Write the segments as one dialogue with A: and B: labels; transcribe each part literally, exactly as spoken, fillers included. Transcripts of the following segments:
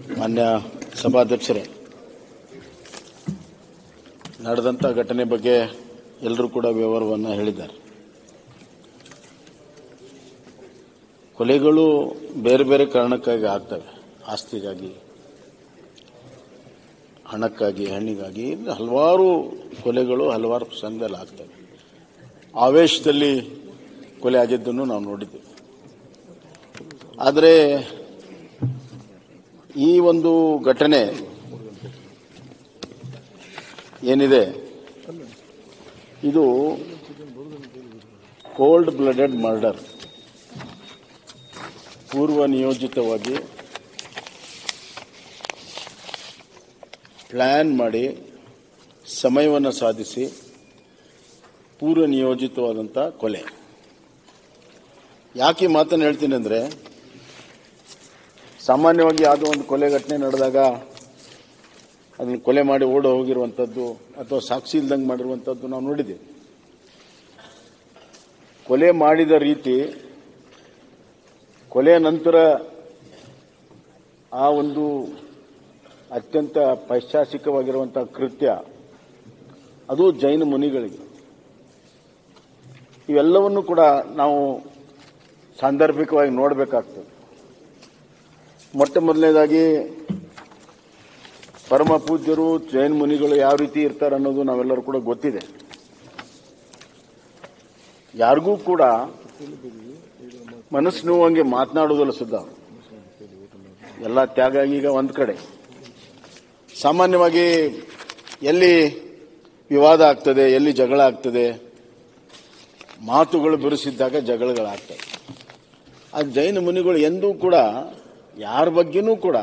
A: ಮಾನ್ಯ ಸಭಾಧ್ಯಕ್ಷರೇ, ನಡೆದಂಥ ಘಟನೆ ಬಗ್ಗೆ ಎಲ್ಲರೂ ಕೂಡ ವಿವರವನ್ನು ಹೇಳಿದ್ದಾರೆ. ಕೊಲೆಗಳು ಬೇರೆ ಬೇರೆ ಕಾರಣಕ್ಕಾಗಿ ಆಗ್ತವೆ. ಆಸ್ತಿಗಾಗಿ, ಹಣಕ್ಕಾಗಿ, ಹೆಣ್ಣಿಗಾಗಿ ಹಲವಾರು ಕೊಲೆಗಳು ಹಲವಾರು ಪ್ರಸಂಗದಲ್ಲಿ ಆಗ್ತವೆ. ಆವೇಶದಲ್ಲಿ ಕೊಲೆ ಆಗಿದ್ದನ್ನು ನಾವು ನೋಡಿದ್ದೇವೆ. ಆದರೆ ಈ ಒಂದು ಘಟನೆ ಏನಿದೆ ಇದು ಕೋಲ್ಡ್ ಬ್ಲಡೆಡ್ ಮರ್ಡರ್, ಪೂರ್ವ ನಿಯೋಜಿತವಾಗಿ ಪ್ಲಾನ್ ಮಾಡಿ ಸಮಯವನ್ನು ಸಾಧಿಸಿ ಪೂರ್ವ ನಿಯೋಜಿತವಾದಂಥ ಕೊಲೆ. ಯಾಕೆ ಮಾತನ್ನು ಹೇಳ್ತೀನಿ ಅಂದರೆ, ಸಾಮಾನ್ಯವಾಗಿ ಯಾವುದೋ ಒಂದು ಕೊಲೆ ಘಟನೆ ನಡೆದಾಗ ಅದನ್ನು ಕೊಲೆ ಮಾಡಿ ಓಡಿ ಹೋಗಿರುವಂಥದ್ದು ಅಥವಾ ಸಾಕ್ಷಿ ಇಲ್ದಂಗೆ ಮಾಡಿರುವಂಥದ್ದು ನಾವು ನೋಡಿದ್ದೀವಿ. ಕೊಲೆ ಮಾಡಿದ ರೀತಿ, ಕೊಲೆಯ ನಂತರ ಆ ಒಂದು ಅತ್ಯಂತ ಪೈಶಾಚಿಕವಾಗಿರುವಂಥ ಕೃತ್ಯ, ಅದು ಜೈನ ಮುನಿಗಳಿಗೆ. ಇವೆಲ್ಲವನ್ನು ಕೂಡ ನಾವು ಸಾಂದರ್ಭಿಕವಾಗಿ ನೋಡಬೇಕಾಗ್ತದೆ. ಮೊಟ್ಟ ಮೊದಲನೇದಾಗಿ ಪರಮ ಪೂಜ್ಯರು ಜೈನ ಮುನಿಗಳು ಯಾವ ರೀತಿ ಇರ್ತಾರೆ ಅನ್ನೋದು ನಾವೆಲ್ಲರೂ ಕೂಡ ಗೊತ್ತಿದೆ. ಯಾರಿಗೂ ಕೂಡ ಮನಸ್ಸು ನೋವಂಗೆ ಮಾತನಾಡೋದಲ್ಲ ಸುದ್ದ. ಎಲ್ಲ ತ್ಯಾಗ ಈಗ ಒಂದು ಕಡೆ. ಸಾಮಾನ್ಯವಾಗಿ ಎಲ್ಲಿ ವಿವಾದ ಆಗ್ತದೆ, ಎಲ್ಲಿ ಜಗಳ ಆಗ್ತದೆ, ಮಾತುಗಳು ಬಿರುಸಿದ್ದಾಗ ಜಗಳಗಳಾಗ್ತವೆ. ಆ ಜೈನ ಮುನಿಗಳು ಎಂದೂ ಕೂಡ ಯಾರ ಬಗ್ಗೆನೂ ಕೂಡ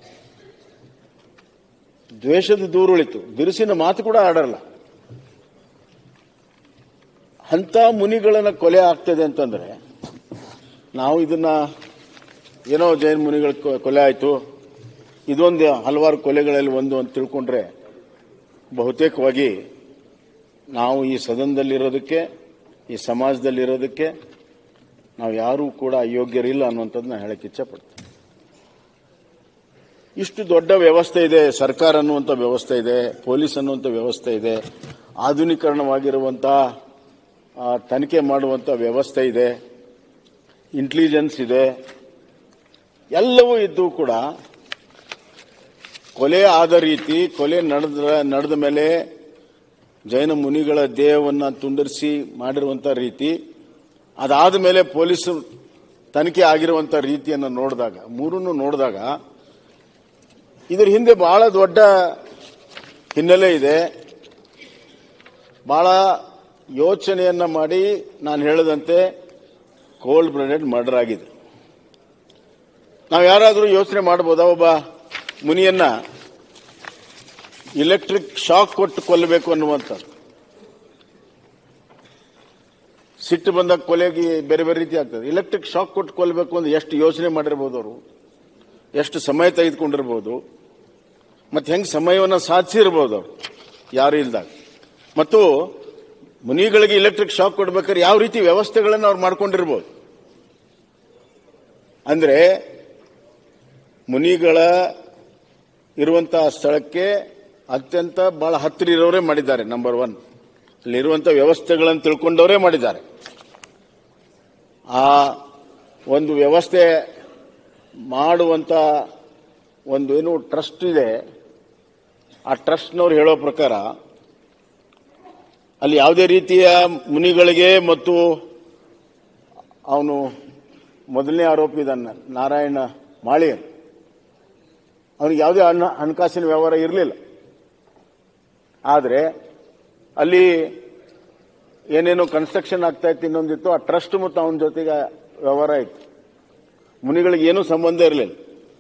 A: ದ್ವೇಷದ ದೂರುಳಿತು, ಬಿರುಸಿನ ಮಾತು ಕೂಡ ಆಡಲ್ಲ. ಅಂಥ ಮುನಿಗಳನ್ನ ಕೊಲೆ ಆಗ್ತದೆ ಅಂತಂದ್ರೆ, ನಾವು ಇದನ್ನ ಏನೋ ಜೈನ ಮುನಿಗಳ ಕೊಲೆ ಆಯಿತು, ಇದೊಂದು ಹಲವಾರು ಕೊಲೆಗಳಲ್ಲಿ ಒಂದು ಅಂತ ತಿಳ್ಕೊಂಡ್ರೆ ಬಹುತೇಕವಾಗಿ ನಾವು ಈ ಸದನದಲ್ಲಿರೋದಕ್ಕೆ, ಈ ಸಮಾಜದಲ್ಲಿರೋದಕ್ಕೆ ನಾವು ಯಾರೂ ಕೂಡ ಅಯೋಗ್ಯರಿಲ್ಲ ಅನ್ನುವಂಥದ್ದನ್ನ ಹೇಳಕ್ಕೆ ಇಚ್ಛಪಡ್ತೀವಿ. ಇಷ್ಟು ದೊಡ್ಡ ವ್ಯವಸ್ಥೆ ಇದೆ, ಸರ್ಕಾರ ಅನ್ನುವಂಥ ವ್ಯವಸ್ಥೆ ಇದೆ, ಪೊಲೀಸ್ ಅನ್ನುವಂಥ ವ್ಯವಸ್ಥೆ ಇದೆ, ಆಧುನೀಕರಣವಾಗಿರುವಂಥ ತನಿಖೆ ಮಾಡುವಂಥ ವ್ಯವಸ್ಥೆ ಇದೆ, ಇಂಟೆಲಿಜೆನ್ಸ್ ಇದೆ, ಎಲ್ಲವೂ ಇದ್ದು ಕೂಡ ಕೊಲೆ ಆದ ರೀತಿ, ಕೊಲೆ ನಡೆದ ನಡೆದ ಮೇಲೆ ಜೈನ ಮುನಿಗಳ ದೇಹವನ್ನು ತುಂಡರಿಸಿ ಮಾಡಿರುವಂಥ ರೀತಿ, ಅದಾದ ಮೇಲೆ ಪೊಲೀಸರು ತನಿಖೆ ಆಗಿರುವಂಥ ರೀತಿಯನ್ನು ನೋಡಿದಾಗ, ಮೂರನ್ನು ನೋಡಿದಾಗ ಇದರ ಹಿಂದೆ ಬಹಳ ದೊಡ್ಡ ಹಿನ್ನೆಲೆ ಇದೆ. ಬಹಳ ಯೋಚನೆಯನ್ನ ಮಾಡಿ ನಾನು ಹೇಳಿದಂತೆ ಕೋಲ್ಡ್ ಬ್ಲಡೆಡ್ ಮರ್ಡರ್ ಆಗಿದೆ. ನಾವು ಯಾರಾದರೂ ಯೋಚನೆ ಮಾಡಬಹುದಾ, ಒಬ್ಬ ಮುನಿಯನ್ನ ಇಲೆಕ್ಟ್ರಿಕ್ ಶಾಕ್ ಕೊಟ್ಟು ಕೊಲ್ಲಬೇಕು ಅನ್ನುವಂಥದ್ದು? ಸಿಟ್ಟು ಬಂದಾಗ ಕೊಲೆಗೆ ಬೇರೆ ಬೇರೆ ರೀತಿ ಆಗ್ತದೆ. ಇಲೆಕ್ಟ್ರಿಕ್ ಶಾಕ್ ಕೊಟ್ಟು ಕೊಲ್ಲಬೇಕು ಅಂದ್ರೆ ಎಷ್ಟು ಯೋಚನೆ ಮಾಡಿರ್ಬೋದು ಅವರು, ಎಷ್ಟು ಸಮಯ ತೆಗೆದುಕೊಂಡಿರ್ಬೋದು, ಮತ್ತೆ ಹೆಂಗೆ ಸಮಯವನ್ನು ಸಾಧಿಸಿರ್ಬೋದು ಅವರು ಯಾರು ಇಲ್ದಾಗ. ಮತ್ತು ಮುನಿಗಳಿಗೆ ಇಲೆಕ್ಟ್ರಿಕ್ ಶಾಕ್ ಕೊಡ್ಬೇಕಾದ್ರೆ ಯಾವ ರೀತಿ ವ್ಯವಸ್ಥೆಗಳನ್ನು ಅವ್ರು ಮಾಡ್ಕೊಂಡಿರ್ಬೋದು. ಅಂದ್ರೆ ಮುನಿಗಳ ಇರುವಂತಹ ಸ್ಥಳಕ್ಕೆ ಅತ್ಯಂತ ಬಹಳ ಹತ್ತಿರ ಇರೋರೇ ಮಾಡಿದ್ದಾರೆ. ನಂಬರ್ ಒನ್, ಅಲ್ಲಿರುವಂಥ ವ್ಯವಸ್ಥೆಗಳನ್ನು ತಿಳ್ಕೊಂಡವರೇ ಮಾಡಿದ್ದಾರೆ. ಆ ಒಂದು ವ್ಯವಸ್ಥೆ ಮಾಡುವಂತ ಒಂದು ಏನು ಟ್ರಸ್ಟ್ ಇದೆ, ಆ ಟ್ರಸ್ಟ್ನವ್ರು ಹೇಳೋ ಪ್ರಕಾರ ಅಲ್ಲಿ ಯಾವುದೇ ರೀತಿಯ ಮುನಿಗಳಿಗೆ ಮತ್ತು ಅವನು ಮೊದಲನೇ ಆರೋಪಿ ಇದ್ದಾನೆ ನಾರಾಯಣ ಮಾಳಿಯನ್, ಅವನಿಗೆ ಯಾವುದೇ ಹಣಕಾಸಿನ ವ್ಯವಹಾರ ಇರಲಿಲ್ಲ. ಆದರೆ ಅಲ್ಲಿ ಏನೇನೋ ಕನ್ಸ್ಟ್ರಕ್ಷನ್ ಆಗ್ತಾ ಇತ್ತು, ಇನ್ನೊಂದಿತ್ತು, ಆ ಟ್ರಸ್ಟ್ ಮತ್ತು ಅವನ ಜೊತೆಗೆ ವ್ಯವಹಾರ ಇತ್ತು. ಮುನಿಗಳಿಗೆ ಏನೂ ಸಂಬಂಧ ಇರಲಿಲ್ಲ.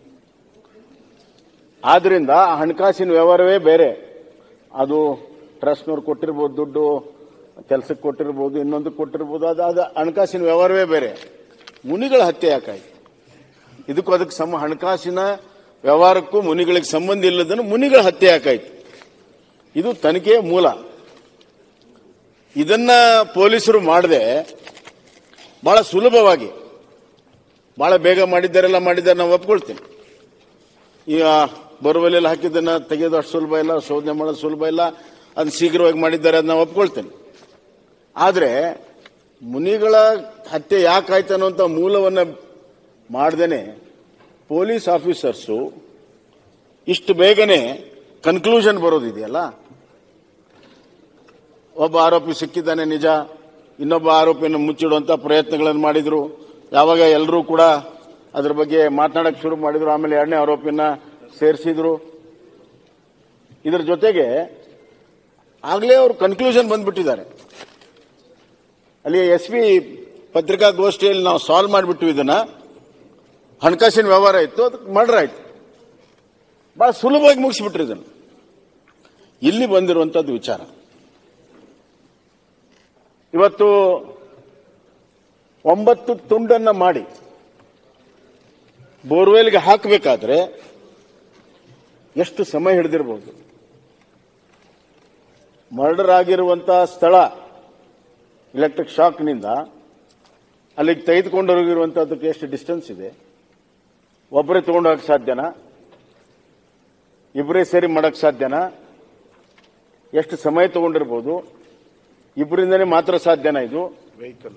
A: ಆದ್ರಿಂದ ಆ ಹಣಕಾಸಿನ ವ್ಯವಹಾರವೇ ಬೇರೆ. ಅದು ಟ್ರಸ್ಟ್ನವ್ರು ಕೊಟ್ಟಿರ್ಬೋದು, ದುಡ್ಡು ಕೆಲಸಕ್ಕೆ ಕೊಟ್ಟಿರ್ಬೋದು, ಇನ್ನೊಂದು ಕೊಟ್ಟಿರ್ಬೋದು, ಅದು ಅದು ಹಣಕಾಸಿನ ವ್ಯವಹಾರವೇ ಬೇರೆ. ಮುನಿಗಳ ಹತ್ಯೆ ಯಾಕಾಯ್ತು? ಇದಕ್ಕೂ ಅದಕ್ಕೆ ಸಮ ಹಣಕಾಸಿನ ವ್ಯವಹಾರಕ್ಕೂ ಮುನಿಗಳಿಗೆ ಸಂಬಂಧ ಇಲ್ಲದನ್ನು ಮುನಿಗಳ ಹತ್ಯೆ ಯಾಕಾಯ್ತು? ಇದು ತನಿಖೆಯ ಮೂಲ. ಇದನ್ನ ಪೊಲೀಸರು ಮಾಡದೆ ಬಹಳ ಸುಲಭವಾಗಿ, ಬಹಳ ಬೇಗ ಮಾಡಿದ್ದಾರೆಲ್ಲ ಮಾಡಿದ್ದಾರೆ, ನಾವು ಒಪ್ಕೊಳ್ತೀನಿ. ಈಗ ಬೋರ್ವೆಲ್ ಹಾಕಿದ್ದನ್ನ ತೆಗೆಯೋದು ಅಷ್ಟು ಸುಲಭ ಇಲ್ಲ, ಶೋಧನೆ ಮಾಡೋದು ಸುಲಭ ಇಲ್ಲ. ಅದನ್ನ ಶೀಘ್ರವಾಗಿ ಮಾಡಿದ್ದಾರೆ, ಅದನ್ನ ಒಪ್ಕೊಳ್ತೇನೆ. ಆದರೆ ಮುನಿಗಳ ಹತ್ಯೆ ಯಾಕಾಯ್ತು ಅನ್ನುವಂಥ ಮೂಲವನ್ನ ಮಾಡ್ದೇನೆ ಪೊಲೀಸ್ ಆಫೀಸರ್ಸು ಇಷ್ಟು ಬೇಗನೆ ಕನ್ಕ್ಲೂಷನ್ ಬರೋದಿದೆಯಲ್ಲ, ಒಬ್ಬ ಆರೋಪಿ ಸಿಕ್ಕಿದ್ದಾನೆ ನಿಜ, ಇನ್ನೊಬ್ಬ ಆರೋಪಿಯನ್ನು ಮುಚ್ಚಿಡುವಂತ ಪ್ರಯತ್ನಗಳನ್ನು ಮಾಡಿದ್ರು. ಯಾವಾಗ ಎಲ್ಲರೂ ಕೂಡ ಅದರ ಬಗ್ಗೆ ಮಾತನಾಡಕ್ಕೆ ಶುರು ಮಾಡಿದ್ರು, ಆಮೇಲೆ ಎರಡನೇ ಆರೋಪಿಯನ್ನ ಸೇರಿಸಿದ್ರು. ಇದರ ಜೊತೆಗೆ ಆಗಲೇ ಅವರು ಕನ್ಕ್ಲೂಷನ್ ಬಂದ್ಬಿಟ್ಟಿದ್ದಾರೆ. ಅಲ್ಲಿ ಎಸ್ ಪಿ ಪತ್ರಿಕಾಗೋಷ್ಠಿಯಲ್ಲಿ ನಾವು ಸಾಲ್ವ್ ಮಾಡಿಬಿಟ್ಟು ಇದನ್ನ ಹಣಕಾಸಿನ ವ್ಯವಹಾರ ಇತ್ತು, ಅದಕ್ಕೆ ಮರ್ಡರ್ ಆಯ್ತು, ಬಹಳ ಸುಲಭವಾಗಿ ಮುಗಿಸ್ಬಿಟ್ರು ಇದನ್ನು. ಇಲ್ಲಿ ಬಂದಿರುವಂತದ್ದು ವಿಚಾರ ಇವತ್ತು ಒಂಬತ್ತು ತುಂಡನ್ನ ಮಾಡಿ ಬೋರ್ವೆಲ್ಗೆ ಹಾಕಬೇಕಾದ್ರೆ ಎಷ್ಟು ಸಮಯ ಹಿಡಿದಿರಬಹುದು? ಮರ್ಡರ್ ಆಗಿರುವಂತಹ ಸ್ಥಳ ಎಲೆಕ್ಟ್ರಿಕ್ ಶಾಕ್ನಿಂದ ಅಲ್ಲಿಗೆ ತೆಗೆದುಕೊಂಡು ಹೋಗಿರುವಂತಹದಕ್ಕೆ ಎಷ್ಟು ಡಿಸ್ಟೆನ್ಸ್ ಇದೆ? ಒಬ್ಬರೇ ತಗೊಂಡು ಹೋಗಕ್ಕೆ ಸಾಧ್ಯನಾ? ಇಬ್ಬರೇ ಸೇರಿ ಮಾಡಕ್ ಸಾಧ್ಯನಾ? ಎಷ್ಟು ಸಮಯ ತಗೊಂಡಿರ್ಬೋದು? ಇಬ್ಬರಿಂದನೇ ಮಾತ್ರ ಸಾಧ್ಯನಾ ಇದು? ವೆಹಿಕಲ್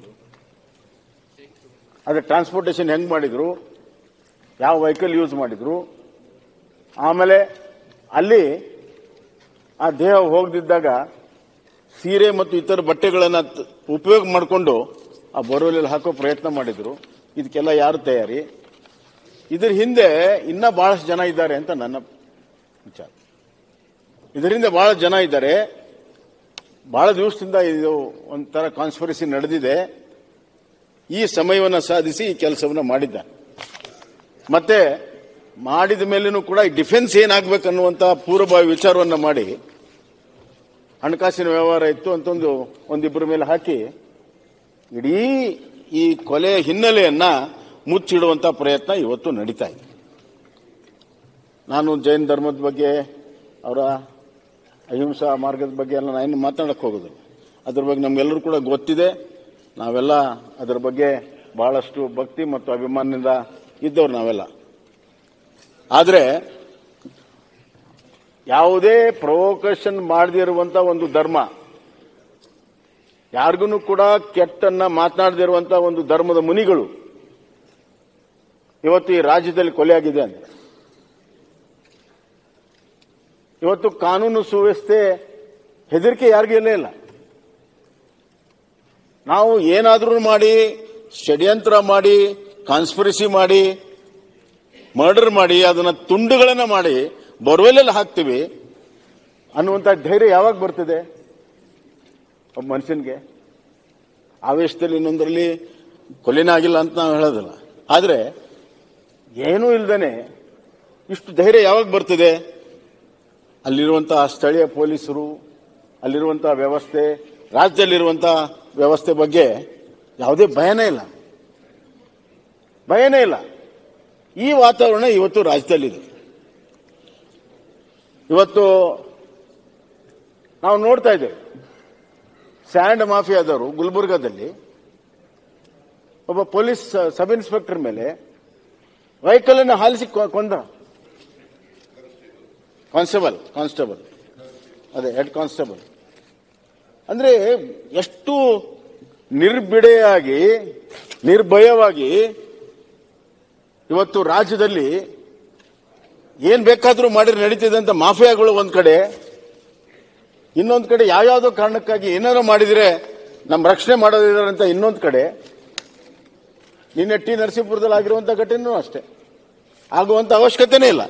A: ಅದೇ ಟ್ರಾನ್ಸ್ಪೋರ್ಟೇಷನ್ ಹೆಂಗ್ ಮಾಡಿದ್ರು, ಯಾವ ವೆಹಿಕಲ್ ಯೂಸ್ ಮಾಡಿದ್ರು, ಆಮೇಲೆ ಅಲ್ಲಿ ಆ ದೇಹ ಹೋಗದಿದ್ದಾಗ ಸೀರೆ ಮತ್ತು ಇತರ ಬಟ್ಟೆಗಳನ್ನು ಉಪಯೋಗ ಮಾಡಿಕೊಂಡು ಆ ಬೋರ್ವೆಲ್ ಹಾಕೋ ಪ್ರಯತ್ನ ಮಾಡಿದ್ರು. ಇದಕ್ಕೆಲ್ಲ ಯಾರು ತಯಾರಿ? ಇದರ ಹಿಂದೆ ಇನ್ನ ಬಹಳಷ್ಟು ಜನ ಇದ್ದಾರೆ ಅಂತ ನನ್ನ ವಿಚಾರ. ಇದರಿಂದ ಬಹಳ ಜನ ಇದ್ದಾರೆ, ಬಹಳ ದಿವಸದಿಂದ ಇದು ಒಂಥರ ಕಾನ್ಸ್ಪಿರಸಿ ನಡೆದಿದೆ. ಈ ಸಮಯವನ್ನು ಸಾಧಿಸಿ ಈ ಕೆಲಸವನ್ನು ಮಾಡಿದ್ದಾರೆ. ಮತ್ತೆ ಮಾಡಿದ ಮೇಲೂ ಕೂಡ ಡಿಫೆನ್ಸ್ ಏನಾಗಬೇಕನ್ನುವಂತಹ ಪೂರ್ವಭಾವಿ ವಿಚಾರವನ್ನು ಮಾಡಿ ಹಣಕಾಸಿನ ವ್ಯವಹಾರ ಇತ್ತು ಅಂತಂದು ಒಂದಿಬ್ಬರ ಮೇಲೆ ಹಾಕಿ ಇಡೀ ಈ ಕೊಲೆಯ ಹಿನ್ನೆಲೆಯನ್ನ ಮುಚ್ಚಿಡುವಂತಹ ಪ್ರಯತ್ನ ಇವತ್ತು ನಡೀತಾ ಇದೆ. ನಾನು ಜೈನ್ ಧರ್ಮದ ಬಗ್ಗೆ, ಅವರ ಅಹಿಂಸಾ ಮಾರ್ಗದ ಬಗ್ಗೆ ಎಲ್ಲ ನಾನು ಮಾತನಾಡಕ್ಕೆ ಹೋಗೋದಿಲ್ಲ. ಅದ್ರ ಬಗ್ಗೆ ನಮ್ಗೆಲ್ಲರೂ ಕೂಡ ಗೊತ್ತಿದೆ. ನಾವೆಲ್ಲ ಅದರ ಬಗ್ಗೆ ಬಹಳಷ್ಟು ಭಕ್ತಿ ಮತ್ತು ಅಭಿಮಾನದಿಂದ ಇದ್ದವ್ರು ನಾವೆಲ್ಲ. ಆದರೆ ಯಾವುದೇ ಪ್ರೊವೊಕೇಷನ್ ಮಾಡದಿರುವಂತಹ ಒಂದು ಧರ್ಮ, ಯಾರಿಗೂ ಕೂಡ ಕೆಟ್ಟನ್ನ ಮಾತನಾಡದಿರುವಂತಹ ಒಂದು ಧರ್ಮದ ಮುನಿಗಳು ಇವತ್ತು ಈ ರಾಜ್ಯದಲ್ಲಿ ಕೊಲೆಯಾಗಿದೆ ಅಂತ. ಇವತ್ತು ಕಾನೂನು ಸುವ್ಯವಸ್ಥೆ ಹೆದರಿಕೆ ಯಾರಿಗೂ ಇಲ್ಲೇ ಇಲ್ಲ. ನಾವು ಏನಾದರೂ ಮಾಡಿ, ಷಡ್ಯಂತ್ರ ಮಾಡಿ, ಕಾನ್ಸ್ಪಿರಸಿ ಮಾಡಿ, ಮರ್ಡರ್ ಮಾಡಿ, ಅದನ್ನ ತುಂಡುಗಳನ್ನ ಮಾಡಿ ಬೋರ್ವೆಲ್ ಹಾಕ್ತೀವಿ ಅನ್ನುವಂಥ ಧೈರ್ಯ ಯಾವಾಗ ಬರ್ತದೆ ಒಬ್ಬ ಮನುಷ್ಯನಿಗೆ? ಆವೇಶದಲ್ಲಿ ಇನ್ನೊಂದರಲ್ಲಿ ಕೊಲೆನೇ ಆಗಿಲ್ಲ ಅಂತ ನಾವು ಹೇಳೋದಿಲ್ಲ, ಆದರೆ ಏನೂ ಇಲ್ದೇನೆ ಇಷ್ಟು ಧೈರ್ಯ ಯಾವಾಗ ಬರ್ತದೆ? ಅಲ್ಲಿರುವಂತಹ ಸ್ಥಳೀಯ ಪೊಲೀಸರು, ಅಲ್ಲಿರುವಂತಹ ವ್ಯವಸ್ಥೆ, ರಾಜ್ಯದಲ್ಲಿರುವಂತಹ ವ್ಯವಸ್ಥೆ ಬಗ್ಗೆ ಯಾವುದೇ ಭಯನೇ ಇಲ್ಲ, ಭಯನೇ ಇಲ್ಲ. ಈ ವಾತಾವರಣ ಇವತ್ತು ರಾಜ್ಯದಲ್ಲಿದೆ. ಇವತ್ತು ನಾವು ನೋಡ್ತಾ ಇದ್ದೇವೆ, ಸ್ಯಾಂಡ್ ಮಾಫಿಯಾದವರು ಗುಲ್ಬರ್ಗಾದಲ್ಲಿ ಒಬ್ಬ ಪೊಲೀಸ್ ಸಬ್ ಇನ್ಸ್ಪೆಕ್ಟರ್ ಮೇಲೆ ವೆಹಿಕಲ್ ಅನ್ನು ಹಾಲಿಸಿ ಕೊಂದ. ಕಾನ್ಸ್ಟೇಬಲ್ ಕಾನ್ಸ್ಟೇಬಲ್ ಅದೇ ಹೆಡ್ ಕಾನ್ಸ್ಟೇಬಲ್. ಅಂದ್ರೆ ಎಷ್ಟು ನಿರ್ಭಿಡೆಯಾಗಿ, ನಿರ್ಭಯವಾಗಿ ಇವತ್ತು ರಾಜ್ಯದಲ್ಲಿ ಏನ್ ಬೇಕಾದ್ರೂ ಮಾಡಿ ನಡೀತಿದೆ ಅಂತ ಮಾಫಿಯಾಗಳು ಒಂದ್ ಕಡೆ, ಇನ್ನೊಂದ್ ಕಡೆ ಯಾವ್ಯಾವುದೋ ಕಾರಣಕ್ಕಾಗಿ ಏನಾರು ಮಾಡಿದ್ರೆ ನಮ್ಮ ರಕ್ಷಣೆ ಮಾಡೋದಿದ್ದಾರೆ ಅಂತ ಇನ್ನೊಂದ್ ಕಡೆ. ನಿನ್ನೆ ಟಿ ನರಸೀಪುರದಲ್ಲಿ ಆಗಿರುವಂತ ಘಟನೆಯೂ ಅಷ್ಟೇ, ಆಗುವಂತ ಅವಶ್ಯಕತೆನೇ ಇಲ್ಲ.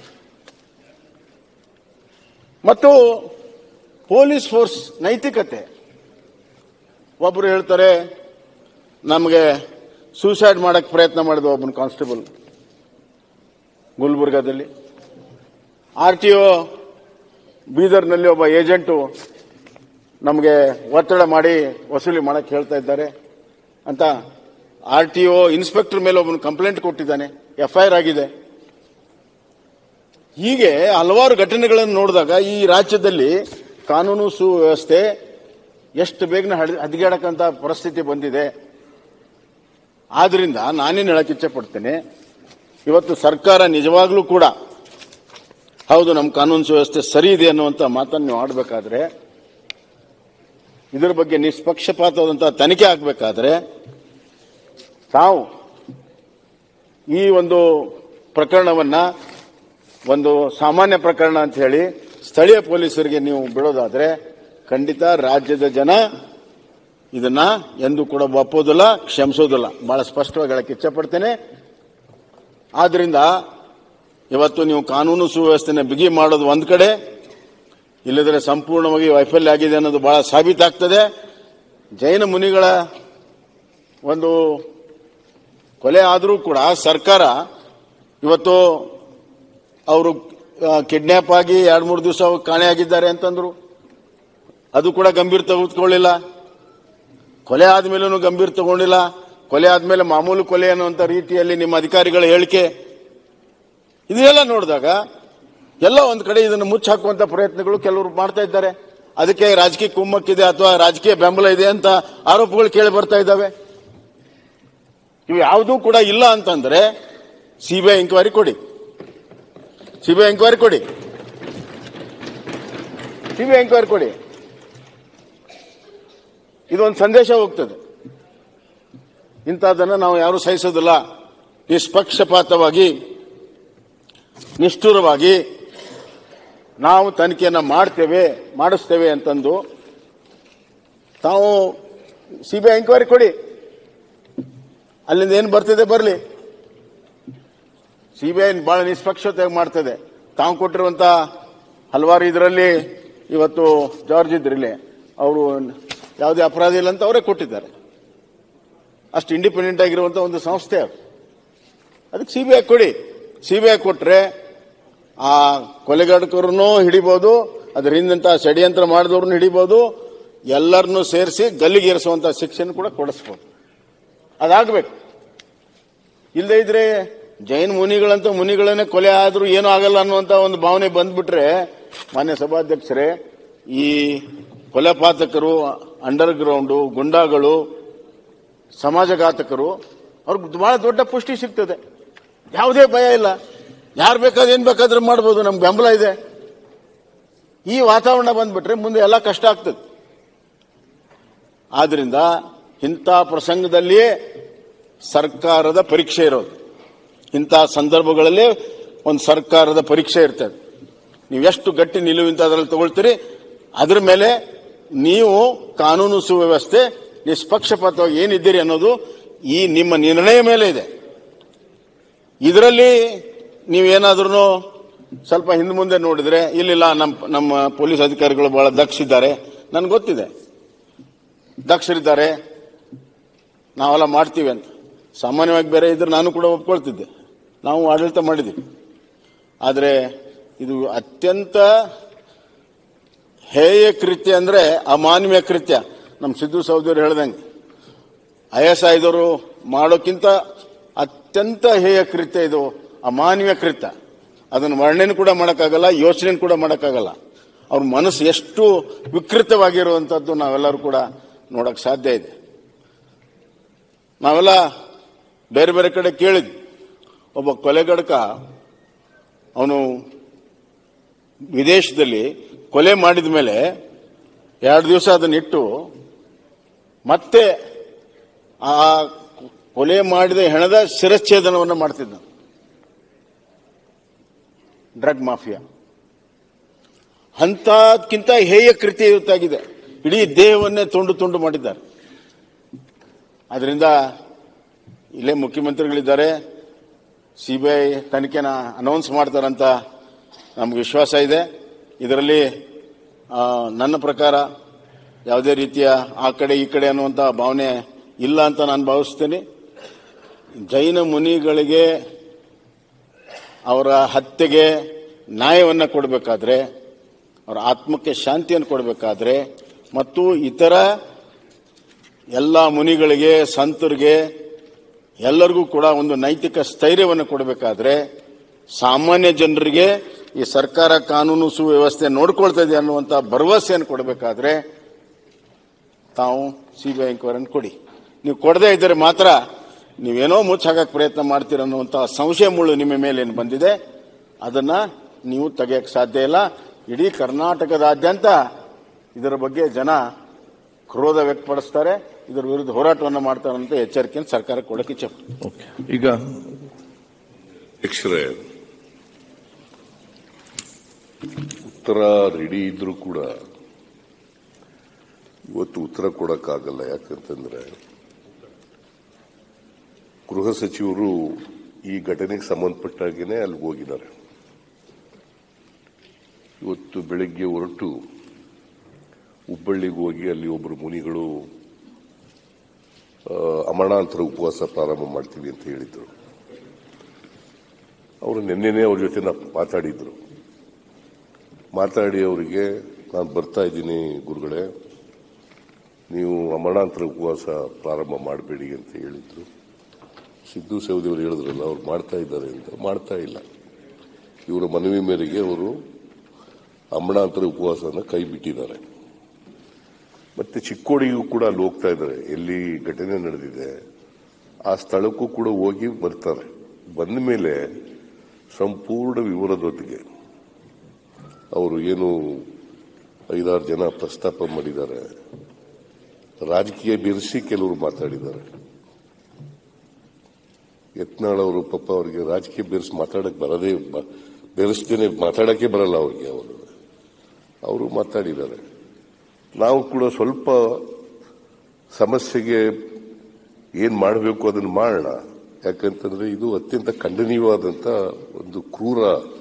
A: ಮತ್ತು ಪೊಲೀಸ್ ಫೋರ್ಸ್ ನೈತಿಕತೆ, ಒಬ್ಬರು ಹೇಳ್ತಾರೆ ನಮಗೆ ಸೂಸೈಡ್ ಮಾಡಕ್ಕೆ ಪ್ರಯತ್ನ ಮಾಡಿದ ಒಬ್ಬನ ಕಾನ್ಸ್ಟೇಬಲ್ ಗುಲ್ಬರ್ಗಾದಲ್ಲಿ. ಆರ್ ಟಿ ಒ ಬೀದರ್ನಲ್ಲಿ ಒಬ್ಬ ಏಜೆಂಟು ನಮಗೆ ಒತ್ತಡ ಮಾಡಿ ವಸೂಲಿ ಮಾಡಕ್ಕೆ ಹೇಳ್ತಾ ಇದ್ದಾರೆ ಅಂತ ಆರ್ ಟಿ ಒ ಇನ್ಸ್ಪೆಕ್ಟರ್ ಮೇಲೆ ಒಬ್ಬನು ಕಂಪ್ಲೇಂಟ್ ಕೊಟ್ಟಿದ್ದಾನೆ, ಎಫ್ಐಆರ್ ಆಗಿದೆ. ಹೀಗೆ ಹಲವಾರು ಘಟನೆಗಳನ್ನು ನೋಡಿದಾಗ ಈ ರಾಜ್ಯದಲ್ಲಿ ಕಾನೂನು ಸುವ್ಯವಸ್ಥೆ ಎಷ್ಟು ಬೇಗನೆ ಹದಗೆಡಕ್ಕಂತ ಪರಿಸ್ಥಿತಿ ಬಂದಿದೆ. ಆದ್ರಿಂದ ನಾನೇನು ಹೇಳಕ್ಕೆ ಇಚ್ಛೆ ಪಡ್ತೇನೆ, ಇವತ್ತು ಸರ್ಕಾರ ನಿಜವಾಗ್ಲೂ ಕೂಡ ಹೌದು ನಮ್ಮ ಕಾನೂನು ಸುವ್ಯವಸ್ಥೆ ಸರಿ ಇದೆ ಅನ್ನುವಂಥ ಮಾತನ್ನು ನೀವು ಆಡಬೇಕಾದ್ರೆ, ಇದರ ಬಗ್ಗೆ ನಿಷ್ಪಕ್ಷಪಾತವಾದಂತಹ ತನಿಖೆ ಆಗಬೇಕಾದ್ರೆ ತಾವು ಈ ಒಂದು ಪ್ರಕರಣವನ್ನ ಒಂದು ಸಾಮಾನ್ಯ ಪ್ರಕರಣ ಅಂತ ಹೇಳಿ ಸ್ಥಳೀಯ ಪೊಲೀಸರಿಗೆ ನೀವು ಬಿಡೋದಾದ್ರೆ ಖಂಡಿತ ರಾಜ್ಯದ ಜನ ಇದನ್ನ ಎಂದೂ ಕೂಡ ಒಪ್ಪೋದಿಲ್ಲ, ಕ್ಷಮಿಸೋದಿಲ್ಲ. ಬಹಳ ಸ್ಪಷ್ಟವಾಗಿ ಹೇಳಕ್ಕೆ ಇಚ್ಛಪಡ್ತೇನೆ. ಆದ್ರಿಂದ ಇವತ್ತು ನೀವು ಕಾನೂನು ಸುವ್ಯವಸ್ಥೆನ ಬಿಗಿ ಮಾಡೋದು ಒಂದ್ ಕಡೆ, ಇಲ್ಲದ್ರೆ ಸಂಪೂರ್ಣವಾಗಿ ವೈಫಲ್ಯ ಆಗಿದೆ ಅನ್ನೋದು ಬಹಳ ಸಾಬೀತಾಗ್ತದೆ. ಜೈನ ಮುನಿಗಳ ಒಂದು ಕೊಲೆ ಆದರೂ ಕೂಡ ಸರ್ಕಾರ ಇವತ್ತು ಅವರು ಕಿಡ್ನಾಪ್ ಆಗಿ ಎರಡು ಮೂರು ದಿವಸ ಕಾಣೆಯಾಗಿದ್ದಾರೆ ಅಂತಂದ್ರು, ಅದು ಕೂಡ ಗಂಭೀರ ತೆಗೆದುಕೊಳ್ಳಿಲ್ಲ. ಕೊಲೆ ಆದ್ಮೇಲೂ ಗಂಭೀರ ತಗೊಂಡಿಲ್ಲ. ಕೊಲೆ ಆದ್ಮೇಲೆ ಮಾಮೂಲು ಕೊಲೆ ಅನ್ನುವಂಥ ರೀತಿಯಲ್ಲಿ ನಿಮ್ಮ ಅಧಿಕಾರಿಗಳ ಹೇಳಿಕೆ, ಇದೆಲ್ಲ ನೋಡಿದಾಗ ಎಲ್ಲ ಒಂದ್ ಕಡೆ ಇದನ್ನು ಮುಚ್ಚಾಕುವಂತ ಪ್ರಯತ್ನಗಳು ಕೆಲವರು ಮಾಡ್ತಾ ಇದ್ದಾರೆ. ಅದಕ್ಕೆ ರಾಜಕೀಯ ಕುಮ್ಮಕ್ಕಿದೆ ಅಥವಾ ರಾಜಕೀಯ ಬೆಂಬಲ ಇದೆ ಅಂತ ಆರೋಪಗಳು ಕೇಳಿ ಬರ್ತಾ ಇದ್ದಾವೆ. ಇವು ಯಾವುದೂ ಕೂಡ ಇಲ್ಲ ಅಂತಂದ್ರೆ ಸಿಬಿಐ ಎಂಕ್ವೈರಿ ಕೊಡಿ, ಸಿಬಿಐ ಎಂಕ್ವೈರಿ ಕೊಡಿ, ಸಿಬಿಐ ಎಂಕ್ವೈರಿ ಕೊಡಿ. ಇದೊಂದು ಸಂದೇಶ ಹೋಗ್ತದೆ. ಇಂಥದ್ದನ್ನು ನಾವು ಯಾರು ಸಹಿಸೋದಿಲ್ಲ. ನಿಷ್ಪಕ್ಷಪಾತವಾಗಿ ನಿಷ್ಠುರವಾಗಿ ನಾವು ತನಿಖೆಯನ್ನು ಮಾಡ್ತೇವೆ, ಮಾಡಿಸ್ತೇವೆ ಅಂತಂದು ತಾವು ಸಿಬಿಐ ಎಂಕ್ವೈರಿ ಕೊಡಿ. ಅಲ್ಲಿಂದ ಏನು ಬರ್ತಿದೆ ಬರಲಿ. ಸಿಬಿಐ ಬಹಳ ನಿಷ್ಪಕ್ಷತೆಯಾಗಿ ಮಾಡ್ತದೆ. ತಾವು ಕೊಟ್ಟಿರುವಂತ ಹಲವಾರು ಇದರಲ್ಲಿ ಇವತ್ತು ಜಾರ್ಜ್ ಇದ್ರಲ್ಲಿ ಅವರು ಯಾವುದೇ ಅಪರಾಧ ಇಲ್ಲ ಅಂತ ಅವರೇ ಕೊಟ್ಟಿದ್ದಾರೆ. ಅಷ್ಟು ಇಂಡಿಪೆಂಡೆಂಟ್ ಆಗಿರುವಂತ ಒಂದು ಸಂಸ್ಥೆ ಅದು. ಅದಕ್ಕೆ ಸಿಬಿಐ ಕೊಡಿ. ಸಿಬಿಐ ಕೊಟ್ರೆ ಆ ಕೊಲೆಗಾರಕರನ್ನು ಹಿಡಿಬಹುದು, ಅದರ ಹಿಂದಂತ ಷಡ್ಯಂತ್ರ ಮಾಡಿದವ್ರನ್ನ ಹಿಡಿಬಹುದು, ಎಲ್ಲರನ್ನೂ ಸೇರಿಸಿ ಗಲ್ಲಿಗೇರಿಸುವಂತ ಶಿಕ್ಷೆಯನ್ನು ಕೂಡ ಕೊಡಿಸಬಹುದು. ಅದಾಗಬೇಕು. ಇಲ್ಲದೇ ಇದ್ರೆ ಜೈನ್ ಮುನಿಗಳಂತ ಮುನಿಗಳನ್ನೇ ಕೊಲೆ ಆದ್ರೂ ಏನೂ ಆಗಲ್ಲ ಅನ್ನುವಂತ ಒಂದು ಭಾವನೆ ಬಂದ್ಬಿಟ್ರೆ, ಮಾನ್ಯ ಸಭಾಧ್ಯಕ್ಷರೇ, ಈ ಕೊಲೆಪಾತಕರು, ಅಂಡರ್ ಗ್ರೌಂಡು, ಗುಂಡಾಗಳು, ಸಮಾಜಘಾತಕರು ಅವ್ರಿಗೆ ಬಹಳ ದೊಡ್ಡ ಪುಷ್ಟಿ ಸಿಗ್ತದೆ. ಯಾವುದೇ ಭಯ ಇಲ್ಲ. ಯಾರು ಬೇಕಾದ್ರೆ ಏನ್ ಬೇಕಾದ್ರೂ ಮಾಡ್ಬೋದು, ನಮ್ಗೆ ಬೆಂಬಲ ಇದೆ. ಈ ವಾತಾವರಣ ಬಂದ್ಬಿಟ್ರೆ ಮುಂದೆ ಎಲ್ಲ ಕಷ್ಟ ಆಗ್ತದೆ. ಆದ್ರಿಂದ ಇಂಥ ಪ್ರಸಂಗದಲ್ಲಿಯೇ ಸರ್ಕಾರದ ಪರೀಕ್ಷೆ ಇರೋದು. ಇಂಥ ಸಂದರ್ಭಗಳಲ್ಲಿ ಒಂದು ಸರ್ಕಾರದ ಪರೀಕ್ಷೆ ಇರ್ತದೆ. ನೀವು ಎಷ್ಟು ಗಟ್ಟಿ ನಿಲುವಿಂತ ಅದರಲ್ಲಿ ತಗೊಳ್ತೀರಿ, ಅದ್ರ ಮೇಲೆ ನೀವು ಕಾನೂನು ಸುವ್ಯವಸ್ಥೆ ನಿಷ್ಪಕ್ಷಪಾತವಾಗಿ ಏನಿದ್ದೀರಿ ಅನ್ನೋದು ಈ ನಿಮ್ಮ ನಿರ್ಣಯ ಮೇಲೆ ಇದೆ. ಇದರಲ್ಲಿ ನೀವೇನಾದ್ರೂ ಸ್ವಲ್ಪ ಹಿಂದೆ ಮುಂದೆ ನೋಡಿದ್ರೆ, ಇಲ್ಲಿಲ್ಲ ನಮ್ಮ ನಮ್ಮ ಪೊಲೀಸ್ ಅಧಿಕಾರಿಗಳು ಬಹಳ ದಕ್ಷಿದ್ದಾರೆ, ನನ್ಗೆ ಗೊತ್ತಿದೆ, ದಕ್ಷರಿದ್ದಾರೆ, ನಾವೆಲ್ಲ ಮಾಡ್ತೀವಿ ಅಂತ. ಸಾಮಾನ್ಯವಾಗಿ ಬೇರೆ ಇದ್ರೆ ನಾನು ಕೂಡ ಒಪ್ಕೊಳ್ತಿದ್ದೆ, ನಾವು ಆಡಳಿತ ಮಾಡಿದ್ವಿ. ಆದರೆ ಇದು ಅತ್ಯಂತ ಹೇಯ ಕೃತ್ಯ ಅಂದ್ರೆ ಅಮಾನವೀಯ ಕೃತ್ಯ. ನಮ್ಮ ಸಿದ್ದು ಸಹೋದರಿ ಹೇಳ್ದಂಗೆ ಐ ಎಸ್ ಐದವರು ಮಾಡೋಕ್ಕಿಂತ ಅತ್ಯಂತ ಹೇಯ ಕೃತ್ಯ ಇದು, ಅಮಾನವೀಯ ಕೃತ್ಯ. ಅದನ್ನು ವರ್ಣನೆ ಕೂಡ ಮಾಡೋಕ್ಕಾಗಲ್ಲ, ಯೋಚನೆ ಕೂಡ ಮಾಡೋಕ್ಕಾಗಲ್ಲ. ಅವ್ರ ಮನಸ್ಸು ಎಷ್ಟು ವಿಕೃತವಾಗಿರುವಂತದ್ದು ನಾವೆಲ್ಲರೂ ಕೂಡ ನೋಡಕ್ ಸಾಧ್ಯ ಇದೆ. ನಾವೆಲ್ಲ ಬೇರೆ ಬೇರೆ ಕಡೆ ಕೇಳಿದ್ವಿ. ಒಬ್ಬ ಕೊಲೆಗಡಕ ಅವನು ವಿದೇಶದಲ್ಲಿ ಕೊಲೆ ಮಾಡಿದ ಮೇಲೆ ಎರಡು ದಿವಸ ಅದನ್ನಿಟ್ಟು ಮತ್ತೆ ಆ ಕೊಲೆ ಮಾಡಿದ ಹೆಣದ ಶಿರಚ್ಛೇದನವನ್ನು ಮಾಡ್ತಿದ್ದ. ಡ್ರಗ್ ಮಾಫಿಯಾ ಅಂತಕ್ಕಿಂತ ಹೇಯ ಕೃತ್ಯ ಇವತ್ತಾಗಿದೆ. ಇಡೀ ದೇಹವನ್ನೇ ತುಂಡು ತುಂಡು ಮಾಡಿದ್ದಾರೆ. ಅದರಿಂದ ಇಲ್ಲೇ ಮುಖ್ಯಮಂತ್ರಿಗಳಿದ್ದಾರೆ, ಸಿಬಿಐ ತನಿಖೆನ ಅನೌನ್ಸ್ ಮಾಡ್ತಾರಂತ ನಮ್ಗೆ ವಿಶ್ವಾಸ ಇದೆ. ಇದರಲ್ಲಿ ನನ್ನ ಪ್ರಕಾರ ಯಾವುದೇ ರೀತಿಯ ಆ ಕಡೆ ಈ ಕಡೆ ಅನ್ನುವಂಥ ಭಾವನೆ ಇಲ್ಲ ಅಂತ ನಾನು ಭಾವಿಸ್ತೇನೆ. ಜೈನ ಮುನಿಗಳಿಗೆ ಅವರ ಹತ್ಯೆಗೆ ನ್ಯಾಯವನ್ನು ಕೊಡಬೇಕಾದ್ರೆ, ಅವರ ಆತ್ಮಕ್ಕೆ ಶಾಂತಿಯನ್ನು ಕೊಡಬೇಕಾದ್ರೆ, ಮತ್ತು ಇತರ ಎಲ್ಲ ಮುನಿಗಳಿಗೆ, ಸಂತರಿಗೆ, ಎಲ್ಲರಿಗೂ ಕೂಡ ಒಂದು ನೈತಿಕ ಸ್ಥೈರ್ಯವನ್ನು ಕೊಡಬೇಕಾದ್ರೆ, ಸಾಮಾನ್ಯ ಜನರಿಗೆ ಈ ಸರ್ಕಾರ ಕಾನೂನು ಸುವ್ಯವಸ್ಥೆ ನೋಡ್ಕೊಳ್ತಾ ಇದೆ ಅನ್ನುವಂಥ ಭರವಸೆಯನ್ನು ಕೊಡಬೇಕಾದ್ರೆ ತಾವು ಸಿಬಿಐ ಎಂಕ್ವೈರಿಯನ್ನು ಕೊಡಿ. ನೀವು ಕೊಡದೇ ಇದ್ದರೆ ಮಾತ್ರ ನೀವೇನೋ ಮುಚ್ಚಾಕಕ್ಕೆ ಪ್ರಯತ್ನ ಮಾಡ್ತೀರ ಅನ್ನುವಂಥ ಸಂಶಯ ಮುಳ್ಳು ನಿಮ್ಮ ಮೇಲೆ ಏನು ಬಂದಿದೆ, ಅದನ್ನ ನೀವು ತೆಗೆಯಕ್ಕೆ ಸಾಧ್ಯ ಇಲ್ಲ. ಇಡೀ ಕರ್ನಾಟಕದಾದ್ಯಂತ ಇದರ ಬಗ್ಗೆ ಜನ ಕ್ರೋಧ ವ್ಯಕ್ತಪಡಿಸ್ತಾರೆ, ಇದರ ವಿರುದ್ಧ ಹೋರಾಟವನ್ನು ಮಾಡ್ತಾರೆ ಅಂತ ಎಚ್ಚರಿಕೆಯನ್ನು ಸರ್ಕಾರ ಕೊಡಕ್ಕೆ ಇಚ್ಛೆ.
B: ಈಗ
C: ಅಧ್ಯಕ್ಷರೇ, ಉತ್ತರ ರೆಡಿ ಇದ್ರೂ ಕೂಡ ಇವತ್ತು ಉತ್ತರ ಕೊಡಕ್ಕಾಗಲ್ಲ. ಯಾಕಂತಂದ್ರೆ ಗೃಹ ಸಚಿವರು ಈ ಘಟನೆಗೆ ಸಂಬಂಧಪಟ್ಟಾಗೇನೆ ಅಲ್ಲಿಗೆ ಹೋಗಿದ್ದಾರೆ. ಇವತ್ತು ಬೆಳಗ್ಗೆ ಹೊರಟು ಹುಬ್ಬಳ್ಳಿಗೆ ಹೋಗಿ ಅಲ್ಲಿ ಒಬ್ಬರು ಮುನಿಗಳು ಅಮರಣಾಂತರ ಉಪವಾಸ ಪ್ರಾರಂಭ ಮಾಡ್ತೀವಿ ಅಂತ ಹೇಳಿದ್ರು. ಅವರು ನಿನ್ನೆನೇ ಅವ್ರ ಜೊತೆ ಮಾತಾಡಿದ್ರು. ಮಾತಾಡಿ ಅವರಿಗೆ ನಾನು ಬರ್ತಾ ಇದ್ದೀನಿ ಗುರುಗಳೇ, ನೀವು ಅಮರಣಾಂತರ ಉಪವಾಸ ಪ್ರಾರಂಭ ಮಾಡಬೇಡಿ ಅಂತ ಹೇಳಿದ್ರು. ಸಿದ್ದು ಸವದಿ ಅವರು ಹೇಳಿದ್ರಲ್ಲ, ಅವ್ರು ಮಾಡ್ತಾ ಇದ್ದಾರೆ ಅಂತ. ಮಾಡ್ತಾ ಇಲ್ಲ. ಇವರ ಮನವಿ ಮೇರೆಗೆ ಅವರು ಅಮರಣಾಂತರ ಉಪವಾಸನ ಕೈ ಬಿಟ್ಟಿದ್ದಾರೆ. ಮತ್ತೆ ಚಿಕ್ಕೋಡಿಗೂ ಕೂಡ ಅಲ್ಲಿ ಹೋಗ್ತಾ ಇದ್ದಾರೆ. ಎಲ್ಲಿ ಘಟನೆ ನಡೆದಿದೆ ಆ ಸ್ಥಳಕ್ಕೂ ಕೂಡ ಹೋಗಿ ಬರ್ತಾರೆ. ಬಂದ ಮೇಲೆ ಸಂಪೂರ್ಣ ವಿವರದೊಂದಿಗೆ ಅವರು ಏನು ಐದಾರು ಜನ ಪ್ರಸ್ತಾಪ ಮಾಡಿದ್ದಾರೆ. ರಾಜಕೀಯ ಬೆರೆಸಿ ಕೆಲವರು ಮಾತಾಡಿದ್ದಾರೆ. ಯತ್ನಾಳ್ ಅವರು ಪಾಪ ಅವರಿಗೆ ರಾಜಕೀಯ ಬೆರೆಸಿ ಮಾತಾಡಕ್ಕೆ ಬರದೇ ಬೆರೆಸ್ತೇನೆ ಮಾತಾಡಕ್ಕೆ ಬರಲ್ಲ ಅವರಿಗೆ. ಅವರು ಅವರು ಮಾತಾಡಿದ್ದಾರೆ. ನಾವು ಕೂಡ ಸ್ವಲ್ಪ ಸಮಸ್ಯೆಗೆ ಏನ್ ಮಾಡಬೇಕು ಅದನ್ನು ಮಾಡೋಣ. ಯಾಕಂತಂದ್ರೆ ಇದು ಅತ್ಯಂತ ಖಂಡನೀಯವಾದಂತ ಒಂದು ಕ್ರೂರ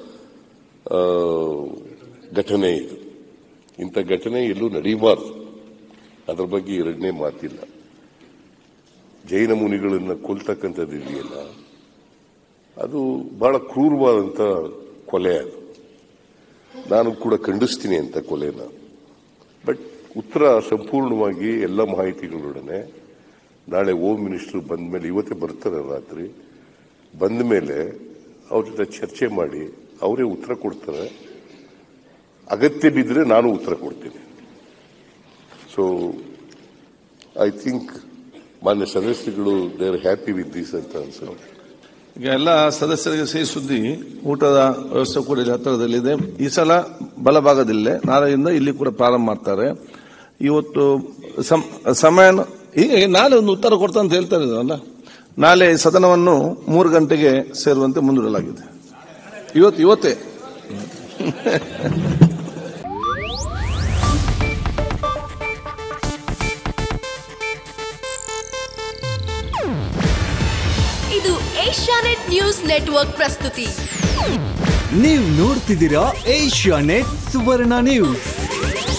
C: ಘಟನೆ. ಇದು ಇಂಥ ಘಟನೆ ಎಲ್ಲೂ ನಡೆಯಬಾರದು. ಅದರ ಬಗ್ಗೆ ಎರಡನೇ ಮಾತಿಲ್ಲ. ಜೈನ ಮುನಿಗಳನ್ನ ಕೊಲ್ತಕ್ಕಂಥದ್ದು ಇದೆಯಲ್ಲ, ಅದು ಬಹಳ ಕ್ರೂರವಾದಂತ ಕೊಲೆ. ಅದು ನಾನು ಕೂಡ ಖಂಡಿಸ್ತೀನಿ ಅಂತ ಕೊಲೆನ. ಬಟ್ ಉತ್ತರ ಸಂಪೂರ್ಣವಾಗಿ ಎಲ್ಲ ಮಾಹಿತಿಗಳೊಡನೆ ನಾಳೆ ಹೋಮ್ ಮಿನಿಸ್ಟರ್ ಬಂದ ಮೇಲೆ, ಇವತ್ತೇ ಬರ್ತಾರೆ ರಾತ್ರಿ, ಬಂದ ಮೇಲೆ ಅವ್ರ ಜೊತೆ ಚರ್ಚೆ ಮಾಡಿ ಅವರೇ ಉತ್ತರ ಕೊಡ್ತಾರೆ. ಅಗತ್ಯ ಬಿದ್ದರೆ ನಾನು ಉತ್ತರ ಕೊಡ್ತೀನಿ. ಸೊ ಐ ಥಿಂಕ್ ಮಾನ್ಯ ಸದಸ್ಯಗಳು they are happy with this ಅಂತ ಅನ್ಸುತ್ತೆ.
B: ಈಗ ಎಲ್ಲ ಸದಸ್ಯರಿಗೆ ಸಿಹಿ ಸುದ್ದಿ, ಊಟದ ವ್ಯವಸ್ಥೆ ಕೂಡ ಇಲ್ಲಿ ಹತ್ತಿರದಲ್ಲಿದೆ. ಈ ಸಲ ಬಲಭಾಗದಲ್ಲೇ ನಾಳೆಯಿಂದ ಇಲ್ಲಿ ಕೂಡ ಪ್ರಾರಂಭ ಮಾಡ್ತಾರೆ. ಇವತ್ತು ಸಮಯ ಈಗ ನಾಳೆ ಒಂದು ಉತ್ತರ ಕೊಡ್ತಾ ಅಂತ ಹೇಳ್ತಾ ಇದ್ದಾರಲ್ಲ, ನಾಳೆ ಸದನವನ್ನು ಮೂರು ಗಂಟೆಗೆ ಸೇರುವಂತೆ ಮುಂದೂಡಲಾಗಿದೆ. ಇವತ್ತು ಇವತ್ತೇ
D: ಇದು ಏಷ್ಯಾನೆಟ್ ನ್ಯೂಸ್ ನೆಟ್ವರ್ಕ್ ಪ್ರಸ್ತುತಿ.
E: ನೀವು ನೋಡ್ತಿದ್ದೀರಾ ಏಷ್ಯಾನೆಟ್ ಸುವರ್ಣ ನ್ಯೂಸ್.